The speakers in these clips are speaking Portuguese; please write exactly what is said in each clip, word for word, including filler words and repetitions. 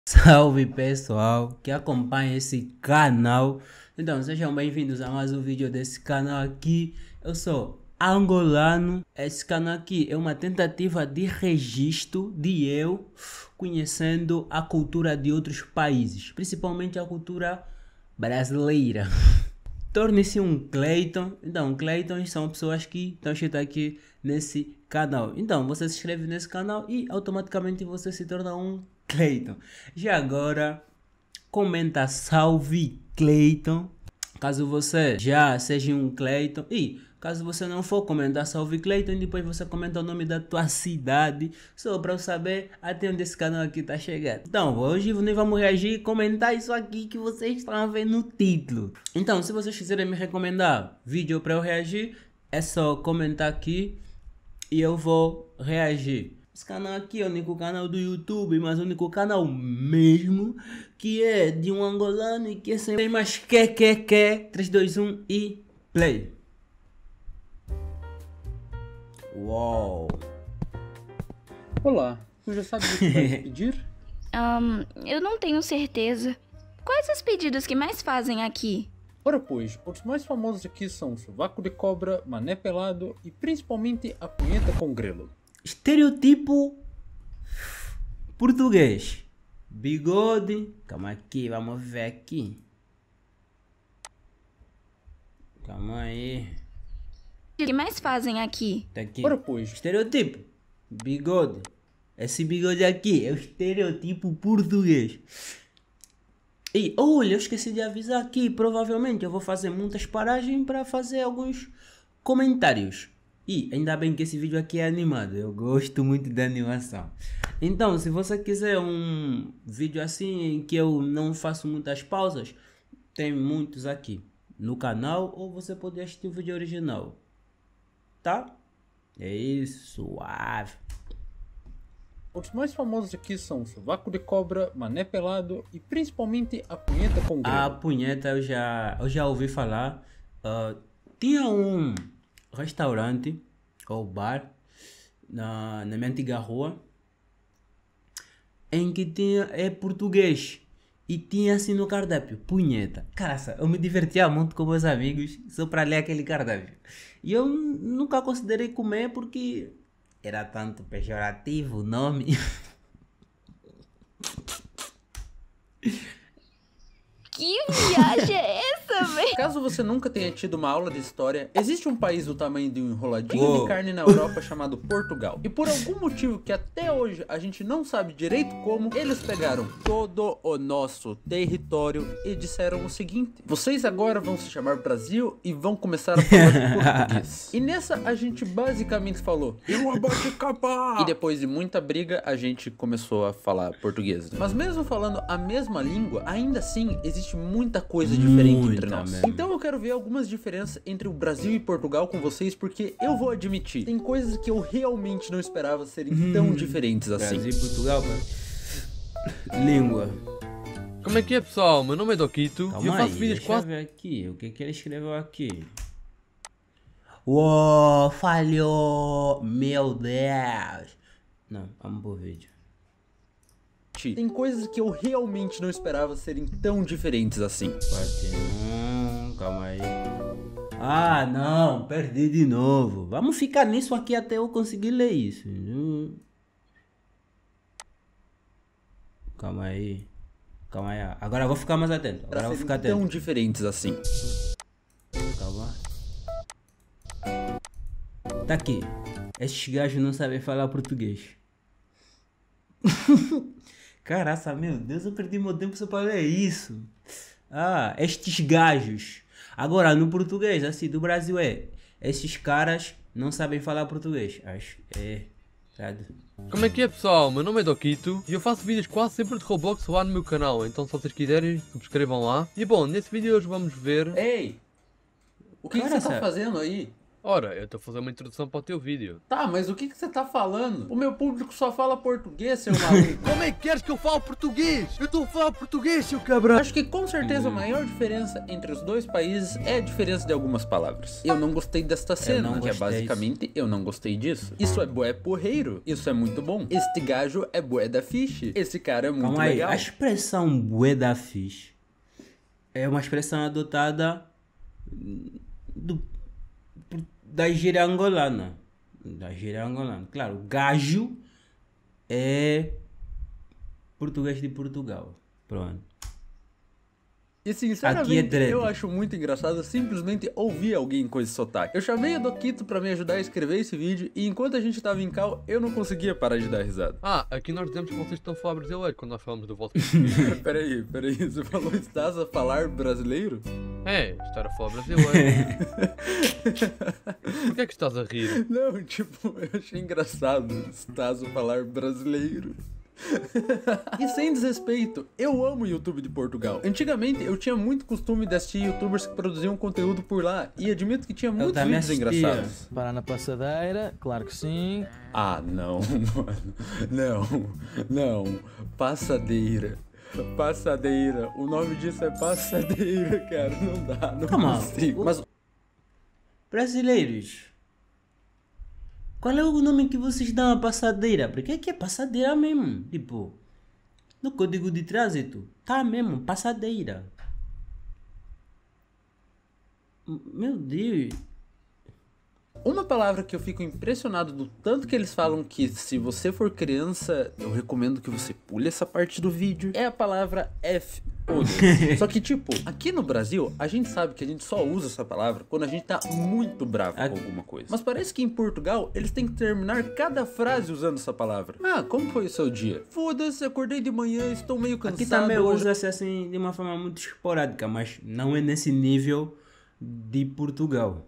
Salve pessoal que acompanha esse canal. Então sejam bem-vindos a mais um vídeo desse canal aqui. Eu sou angolano. Esse canal aqui é uma tentativa de registro de eu conhecendo a cultura de outros países, principalmente a cultura brasileira. Torne-se um Clayton. Então, Claytons são pessoas que estão escritas aqui nesse canal. Então, você se inscreve nesse canal e automaticamente você se torna um Clayton. Já agora, comenta salve Clayton, caso você já seja um Clayton. E caso você não for, comentar salve Clayton, depois você comenta o nome da tua cidade, só para eu saber até onde esse canal aqui tá chegando. Então, hoje nós vamos reagir e comentar isso aqui que vocês estão vendo no título. Então, se vocês quiserem me recomendar vídeo para eu reagir, é só comentar aqui e eu vou reagir. Esse canal aqui é o único canal do YouTube, mas o único canal mesmo que é de um angolano e que é sem mais que que que três, dois, um e play. Uau! Olá, tu já sabe o que vai pedir? Um, eu não tenho certeza. Quais os pedidos que mais fazem aqui? Ora pois, os mais famosos aqui são sovaco de cobra, mané pelado e principalmente a punheta com grelo. Estereotipo português. Bigode. Calma aqui, vamos ver aqui. Calma aí. O que mais fazem aqui? Tá aqui. Ora pois, Estereotipo. Bigode. Esse bigode aqui é o estereotipo português. E olha, eu esqueci de avisar aqui. Provavelmente eu vou fazer muitas paragens para fazer alguns comentários. E ainda bem que esse vídeo aqui é animado. Eu gosto muito da animação. Então, se você quiser um vídeo assim em que eu não faço muitas pausas, tem muitos aqui no canal, ou você pode assistir o vídeo original. Tá? É isso, suave. os mais famosos aqui são sovaco de cobra, mané pelado e principalmente a punheta com grelo. A punheta eu já, eu já ouvi falar. Uh, tinha um restaurante ou bar na, na minha antiga rua em que tinha é português e tinha assim no cardápio punheta. Caraca, eu me divertia muito com meus amigos só para ler aquele cardápio. E eu nunca considerei comer porque era tanto pejorativo o nome. Que viagem é essa, velho? Caso você nunca tenha tido uma aula de história, existe um país do tamanho de um enroladinho Uou. de carne na Europa chamado Portugal. E por algum motivo que até hoje a gente não sabe direito como, eles pegaram todo o nosso território e disseram o seguinte: vocês agora vão se chamar Brasil e vão começar a falar português. E nessa a gente basicamente falou: eu abate capa! E depois de muita briga a gente começou a falar português. Mas mesmo falando a mesma língua, ainda assim existe muita coisa diferente Muita entre nós. mesmo. Então eu quero ver algumas diferenças entre o Brasil e Portugal com vocês, porque eu vou admitir, tem coisas que eu realmente não esperava serem tão diferentes assim. Brasil e Portugal, cara. Língua. Como é que é, pessoal? Meu nome é Doquito e eu Calma faço aí, vídeos deixa quase... eu ver aqui. O que que ele escreveu aqui? Uou, falhou! Meu Deus! Não, vamos pro vídeo. Tem coisas que eu realmente não esperava serem tão diferentes assim. Parte um, calma aí. Ah, não, perdi de novo. Vamos ficar nisso aqui até eu conseguir ler isso. Hum. Calma aí. Calma aí. Agora eu vou ficar mais atento. Agora eu vou ficar Tão atento. diferentes assim. Calma. Tá aqui. Esses gajos não sabem falar português. Caraca, meu Deus, eu perdi meu tempo só para ler isso. Ah, estes gajos. Agora, no português, assim, do Brasil é: esses caras não sabem falar português. Acho é. Sabe? Como é que é, pessoal? Meu nome é Doquito e eu faço vídeos quase sempre de Roblox lá no meu canal. Então se vocês quiserem, subscrevam lá. E bom, nesse vídeo hoje vamos ver... Ei! O que, que Cara, você tá sabe- fazendo aí? Ora, eu estou a fazer uma introdução para o teu vídeo. Tá, mas o que que você tá falando? O meu público só fala português, seu maluco. Como é que queres que eu fale português? Eu estou a falar português, seu cabrão. Acho que com certeza a maior diferença entre os dois países é a diferença de algumas palavras. Eu não gostei desta cena, não que é gostei. basicamente eu não gostei disso. Isso é bué porreiro, isso é muito bom. Este gajo é bué da fiche. Esse cara é muito Calma aí, legal. a expressão bué da fixe é uma expressão adotada do, da gíria angolana. Da gíria angolana. Claro, gajo é português de Portugal. Pronto. E sinceramente, Aqui é dread. eu acho muito engraçado simplesmente ouvir alguém com esse sotaque. Eu chamei a Doquito pra me ajudar a escrever esse vídeo e enquanto a gente tava em cal, eu não conseguia parar de dar risada. Ah, aqui nós dizemos que vocês estão a falar brasileiro quando nós falamos do vosso. Peraí, peraí, você falou estás a falar brasileiro? É, estar a falar brasileiro. Por que é que estás a rir? Não, tipo, eu achei engraçado estás a falar brasileiro. E sem desrespeito, eu amo o YouTube de Portugal. Antigamente eu tinha muito costume de assistir youtubers que produziam conteúdo por lá e admito que tinha muitos também vídeos assistia. engraçados. Parar na passadeira, claro que sim. Ah, não, mano. Não, não. Passadeira. Passadeira. O nome disso é passadeira, cara. Não dá, não Calma. consigo. Mas Brasileiros, qual é o nome que vocês dão à passadeira? Porque aqui é passadeira mesmo. Tipo, no código de trânsito, tá mesmo, passadeira. Meu Deus. uma palavra que eu fico impressionado do tanto que eles falam que se você for criança, eu recomendo que você pule essa parte do vídeo, é a palavra F. Só que tipo, aqui no Brasil, a gente sabe que a gente só usa essa palavra quando a gente tá muito bravo com alguma coisa. Mas parece que em Portugal, eles têm que terminar cada frase usando essa palavra. Ah, como foi o seu dia? Foda-se, acordei de manhã, estou meio cansado. Aqui também hoje. usa-se assim de uma forma muito esporádica, mas não é nesse nível de Portugal.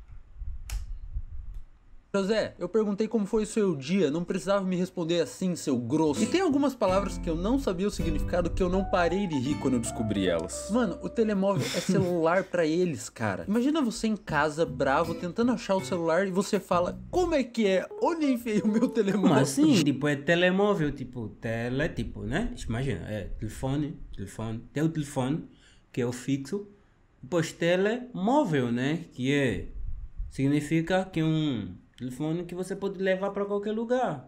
José, eu perguntei como foi o seu dia, não precisava me responder assim, seu grosso. E tem algumas palavras que eu não sabia o significado que eu não parei de rir quando eu descobri elas. Mano, o telemóvel é celular pra eles, cara. Imagina você em casa, bravo, tentando achar o celular e você fala, como é que é? Onde enfiei o meu telemóvel? Como assim? Tipo, é telemóvel, tipo, tele, tipo, né? Imagina, é telefone, telefone, tem o telefone, que é o fixo, depois telemóvel, né? Que é, significa que é um telefone que você pode levar para qualquer lugar.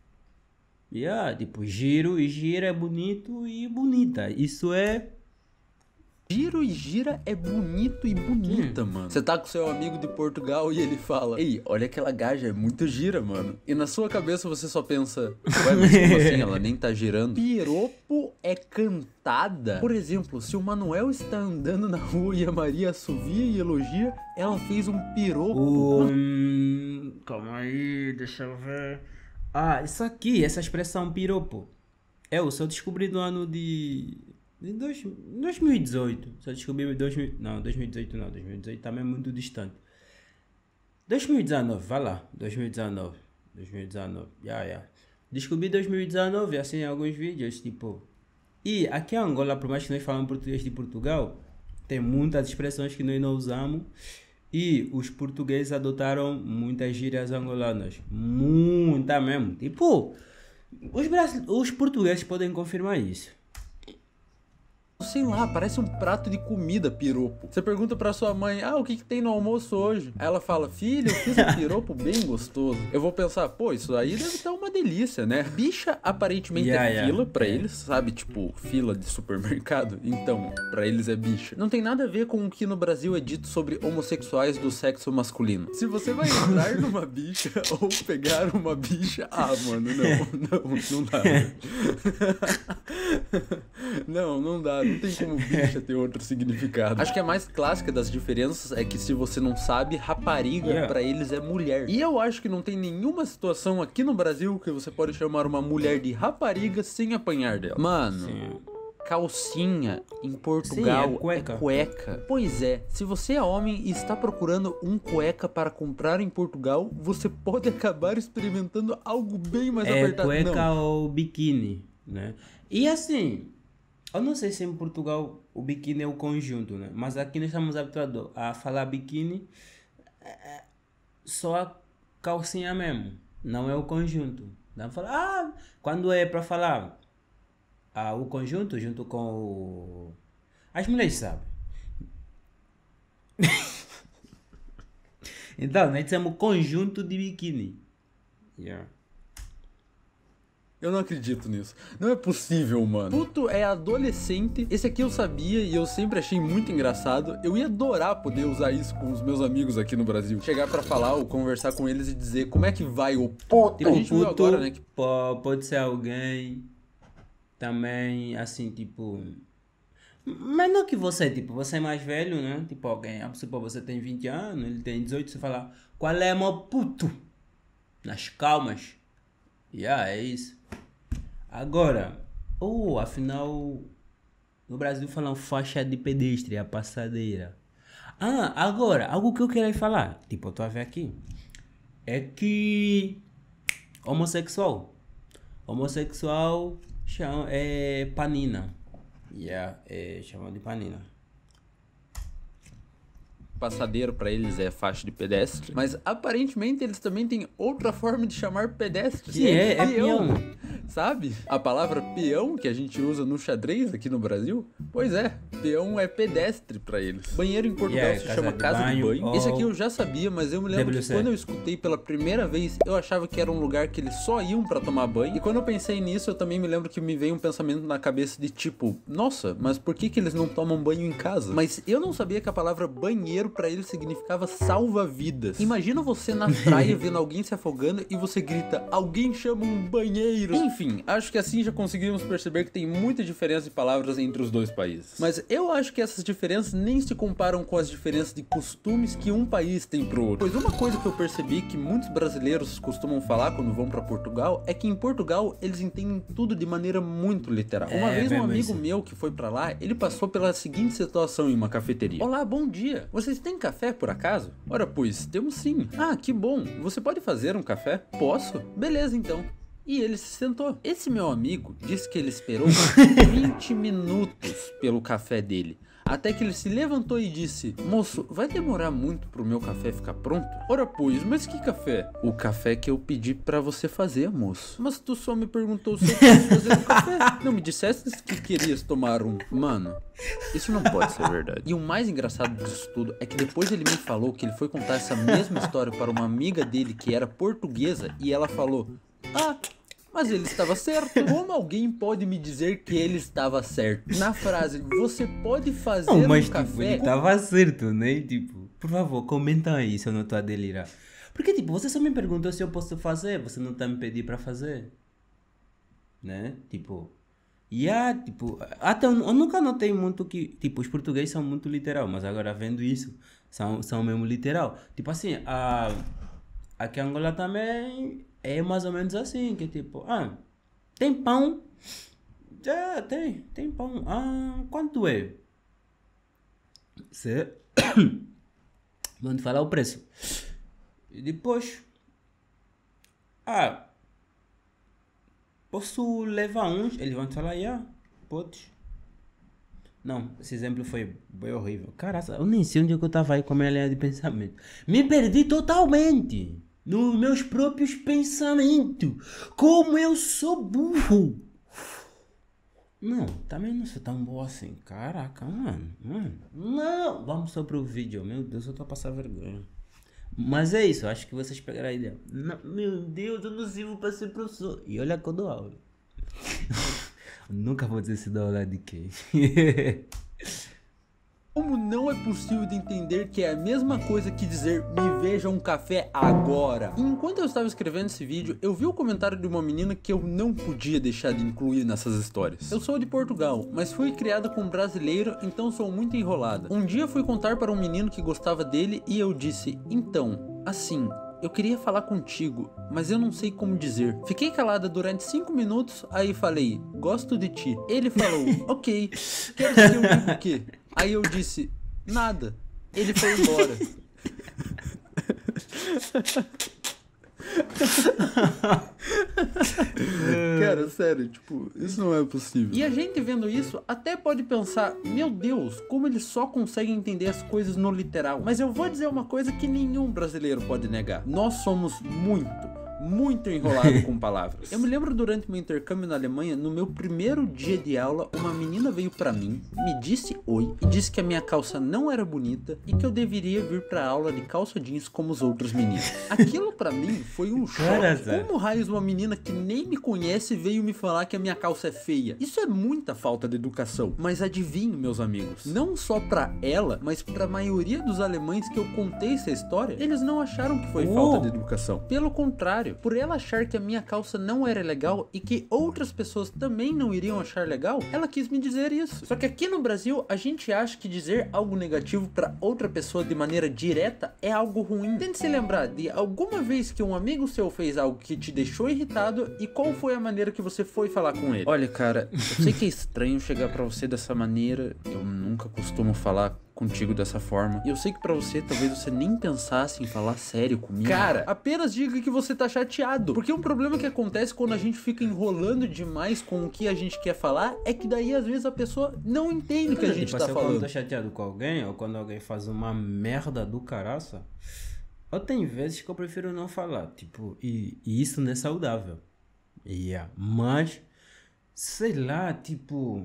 Yeah, tipo, giro e gira é bonito e bonita. Isso é... Giro e gira é bonito e bonita, hum. mano. Você tá com seu amigo de Portugal e ele fala, ei, olha aquela gaja, é muito gira, mano. E na sua cabeça você só pensa, ué, mas como assim? Ela nem tá girando. Piropo é cantada. Por exemplo, se o Manuel está andando na rua e a Maria assovia e elogia, ela fez um piropo. Um... Calma aí, deixa eu ver. Ah, isso aqui, essa expressão piropo, eu só descobri no ano de... De dois, dois mil e dezoito, só descobri em dois mil, não, dois mil e dezoito não, dois mil e dezoito também é muito distante. dois mil e dezenove, vai lá, dois mil e dezenove, dois mil e dezenove, já, yeah, já. Yeah. Descobri dois mil e dezenove, assim, em alguns vídeos, tipo... E aqui em Angola, por mais que nós falamos português de Portugal, tem muitas expressões que nós não usamos e os portugueses adotaram muitas gírias angolanas, muita mesmo. Tipo, os, os portugueses podem confirmar isso. Sei lá, parece um prato de comida, piropo. Você pergunta pra sua mãe, ah, o que que tem no almoço hoje? Aí ela fala, filho, eu fiz um piropo bem gostoso. Eu vou pensar, pô, isso aí deve estar uma delícia, né? Bicha aparentemente yeah, é yeah. fila pra Yeah. eles, sabe? Tipo, fila de supermercado. Então, pra eles é bicha. Não tem nada a ver com o que no Brasil é dito sobre homossexuais do sexo masculino. Se você vai entrar numa bicha ou pegar uma bicha, ah, mano, não, não, não dá. Não, não dá. Não tem como bicha ter outro significado. Acho que a mais clássica das diferenças é que se você não sabe, rapariga Yeah. pra eles é mulher. E eu acho que não tem nenhuma situação aqui no Brasil que você pode chamar uma mulher de rapariga sem apanhar dela. Mano... Sim. Calcinha em Portugal Sim, é cueca. é cueca. Pois é, se você é homem e está procurando um cueca para comprar em Portugal, você pode acabar experimentando algo bem mais É apertado. cueca Não. ou biquíni, né? E assim, eu não sei se em Portugal o biquíni é o conjunto, né? Mas aqui nós estamos habituados a falar biquíni. só a calcinha mesmo, não é o conjunto. Dá pra falar, ah, quando é para falar ah, o conjunto junto com o... As mulheres sabem. Então, nós temos conjunto de biquíni. Yeah. Eu não acredito nisso. Não é possível, mano. Puto é adolescente. Esse aqui eu sabia e eu sempre achei muito engraçado. Eu ia adorar poder usar isso com os meus amigos aqui no Brasil. Chegar pra falar ou conversar com eles e dizer como é que vai o puto. Tipo, A gente viu puto agora, né? Que... po- pode ser alguém também, assim, tipo... Mas não que você, tipo, você é mais velho, né? Tipo, alguém, a pessoa, você tem vinte anos, ele tem dezoito, você fala, qual é, meu puto? Nas calmas. Yeah, é isso. Agora, oh, afinal, no Brasil falam faixa de pedestre, a passadeira. Ah, agora, algo que eu queria falar, tipo, eu tô a ver aqui, é que homossexual, homossexual chama, é panina. Yeah, é chamado de panina. passadeiro pra eles é faixa de pedestre, mas aparentemente eles também têm outra forma de chamar pedestre. Que é, é peão. Sabe? A palavra peão que a gente usa no xadrez aqui no Brasil, pois é, peão é pedestre pra eles. Banheiro em Portugal Yeah, se casa chama de casa de banho, banho. ou Esse aqui eu já sabia, mas eu me lembro W que C. quando eu escutei pela primeira vez, eu achava que era um lugar que eles só iam pra tomar banho. E quando eu pensei nisso, eu também me lembro que me veio um pensamento na cabeça de tipo, nossa, mas por que que eles não tomam banho em casa? Mas eu não sabia que a palavra banheiro pra eles significava salva-vidas. Imagina você na praia vendo alguém se afogando e você grita, alguém chama um banheiro. Enfim, acho que assim já conseguimos perceber que tem muita diferença de palavras entre os dois países. Mas eu acho que essas diferenças nem se comparam com as diferenças de costumes que um país tem pro outro. Pois uma coisa que eu percebi que muitos brasileiros costumam falar quando vão pra Portugal é que em Portugal eles entendem tudo de maneira muito literal. Uma É, vez um mesmo amigo isso. meu que foi pra lá, ele passou pela seguinte situação em uma cafeteria. Olá, bom dia. Vocês têm café por acaso? Ora, pois, temos sim. Ah, que bom. Você pode fazer um café? Posso? Beleza, então. E ele se sentou. Esse meu amigo disse que ele esperou vinte minutos pelo café dele. Até que ele se levantou e disse, moço, vai demorar muito pro meu café ficar pronto? Ora pois, mas que café? O café que eu pedi pra você fazer, moço. Mas tu só me perguntou se eu posso fazer um café. Não me disseste que querias tomar um. Mano, isso não pode ser verdade. E o mais engraçado disso tudo é que depois ele me falou que ele foi contar essa mesma história para uma amiga dele que era portuguesa e ela falou, ah, mas ele estava certo. Como alguém pode me dizer que ele estava certo? Na frase, você pode fazer Não, mas um tipo, café... ele tava certo, né? Tipo, por favor, comenta aí se eu não tô a delirar. Porque, tipo, você só me perguntou se eu posso fazer, você não tá me pedindo pra fazer. Né? Tipo, e a, tipo, até eu, eu nunca notei muito que, tipo, os portugueses são muito literal, mas agora vendo isso, são, são mesmo literal. Tipo assim, a, aqui em Angola também é mais ou menos assim, que tipo, ah, tem pão? É, tem, tem pão. Ah, quanto é? Você... Vamos falar o preço. E depois... Ah... Posso levar uns? Eles vão falar, yeah, podes. Não, esse exemplo foi bem horrível. Caraca, eu nem sei onde é que eu tava aí com a minha linha de pensamento. Me perdi totalmente nos meus próprios pensamentos. Como eu sou burro. Não, também não sou tão boa assim. Caraca, mano. mano. Não, vamos só pro vídeo. Meu Deus, eu tô a passar vergonha. Mas é isso, acho que vocês pegaram a ideia. Não, meu Deus, eu não sirvo pra ser professor. E olha que eu dou aula. Nunca vou dizer se dou aula de quem. Como não é possível de entender que é a mesma coisa que dizer me veja um café agora? E enquanto eu estava escrevendo esse vídeo, eu vi o comentário de uma menina que eu não podia deixar de incluir nessas histórias. Eu sou de Portugal, mas fui criada com um brasileiro, então sou muito enrolada. Um dia fui contar para um menino que gostava dele e eu disse, então, assim... Eu queria falar contigo, mas eu não sei como dizer. Fiquei calada durante cinco minutos, aí falei, gosto de ti. Ele falou, ok, quero que eu diga o quê? Aí eu disse, nada. Ele foi embora. Cara, sério, tipo, isso não é possível. E a gente vendo isso até pode pensar, meu Deus, como eles só conseguem entender as coisas no literal. Mas eu vou dizer uma coisa que nenhum brasileiro pode negar. Nós somos muito, muito enrolado com palavras. Eu me lembro durante meu intercâmbio na Alemanha, no meu primeiro dia de aula, uma menina veio pra mim, me disse oi e disse que a minha calça não era bonita e que eu deveria vir pra aula de calça jeans como os outros meninos. Aquilo pra mim foi um choque. Como raios uma menina que nem me conhece veio me falar que a minha calça é feia? Isso é muita falta de educação. Mas adivinhe, meus amigos, não só pra ela, mas pra maioria dos alemães que eu contei essa história, eles não acharam que foi Oh. falta de educação. Pelo contrário, por ela achar que a minha calça não era legal e que outras pessoas também não iriam achar legal, ela quis me dizer isso. Só que aqui no Brasil, a gente acha que dizer algo negativo pra outra pessoa de maneira direta é algo ruim. Tente se lembrar de alguma vez que um amigo seu fez algo que te deixou irritado e qual foi a maneira que você foi falar com ele. Olha, cara, eu sei que é estranho chegar pra você dessa maneira, eu nunca costumo falar contigo dessa forma. E eu sei que pra você, talvez você nem pensasse em falar sério comigo. Cara, apenas diga que você tá chateado. Porque um problema que acontece quando a gente fica enrolando demais com o que a gente quer falar é que daí às vezes a pessoa não entende o que a gente Tipo, tá se eu quando falando. tô chateado com alguém, ou quando alguém faz uma merda do caraça, ou tem vezes que eu prefiro não falar. Tipo, e, e isso não é saudável. Yeah. Mas, sei lá, tipo...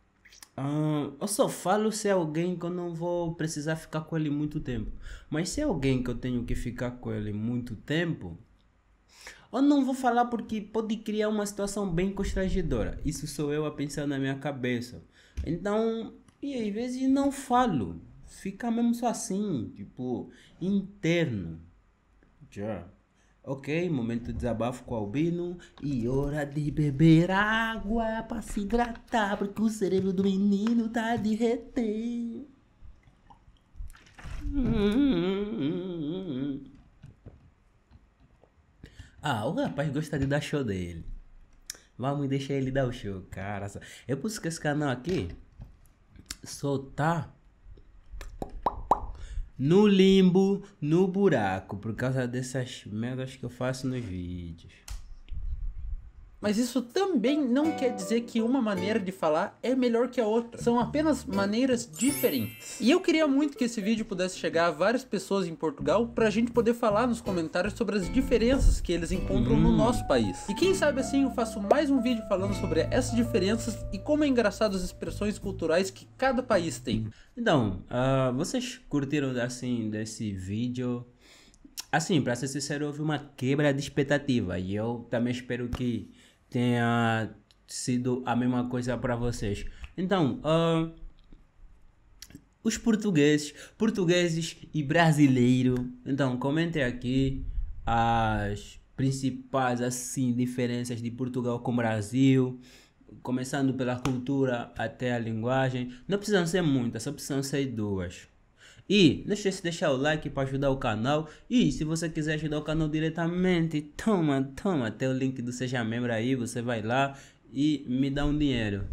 Ah, eu só falo se é alguém que eu não vou precisar ficar com ele muito tempo. Mas se é alguém que eu tenho que ficar com ele muito tempo, eu não vou falar porque pode criar uma situação bem constrangedora. Isso sou eu a pensar na minha cabeça. Então, e às vezes não falo. Fica mesmo só assim, tipo, interno. Já. Ok, momento de desabafo com o Albino. E hora de beber água pra se hidratar, porque o cérebro do menino tá a derreter. Ah, o rapaz gosta de dar show dele. Vamos deixar ele dar o show, cara. É por isso que esse canal aqui só tá no limbo, no buraco, por causa dessas merdas que eu faço nos vídeos. Mas isso também não quer dizer que uma maneira de falar é melhor que a outra. São apenas maneiras diferentes. E eu queria muito que esse vídeo pudesse chegar a várias pessoas em Portugal pra gente poder falar nos comentários sobre as diferenças que eles encontram hum. no nosso país. E quem sabe assim eu faço mais um vídeo falando sobre essas diferenças e como é engraçado as expressões culturais que cada país tem. Então, uh, vocês curtiram assim desse vídeo? Assim, pra ser sincero, houve uma quebra de expectativa e eu também espero que tenha sido a mesma coisa para vocês. Então, uh, os portugueses, portugueses e brasileiros, então comentem aqui as principais assim diferenças de Portugal com o Brasil, começando pela cultura até a linguagem. Não precisam ser muitas, só precisam ser duas. E não esqueça de deixar o like para ajudar o canal. E se você quiser ajudar o canal diretamente, toma, toma, tem o link do Seja Membro aí, você vai lá e me dá um dinheiro.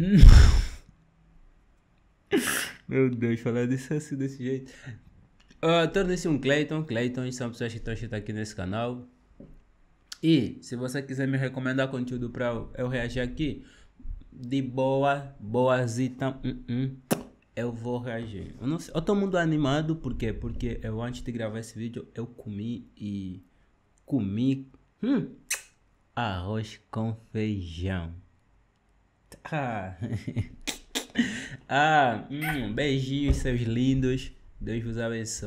Meu Deus, falar disso assim desse jeito. Uh, Torne-se um Clayton. Clayton são pessoas que estão escritas aqui nesse canal. E se você quiser me recomendar conteúdo para eu reagir aqui, de boa, boazita, uh -uh. eu vou reagir. Eu não sei, eu tô muito animado, por quê? Porque eu antes de gravar esse vídeo, eu comi e comi hum, arroz com feijão. Ah, ah hum, beijinhos, seus lindos. Deus vos abençoe.